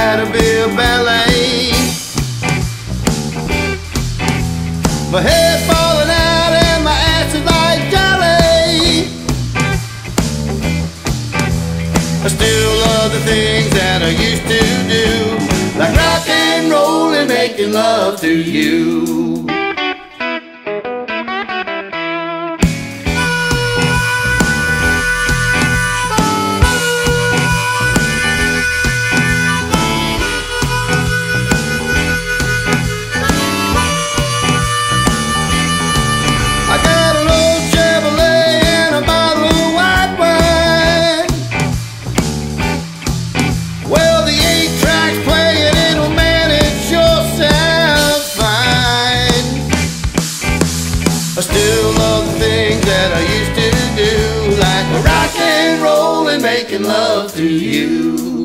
Caterpillar ballet. My head falling out and my ass is like jelly. I still love the things that I used to do, like rock and roll and making love to you. I still love the things that I used to do, like rock and roll and making love to you.